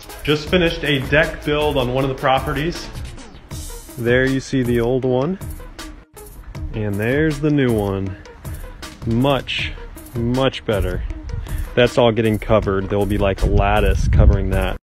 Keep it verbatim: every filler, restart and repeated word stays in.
Just finished a deck build on one of the properties. There you see the old one. And there's the new one. Much, much better. That's all getting covered. There will be like a lattice covering that.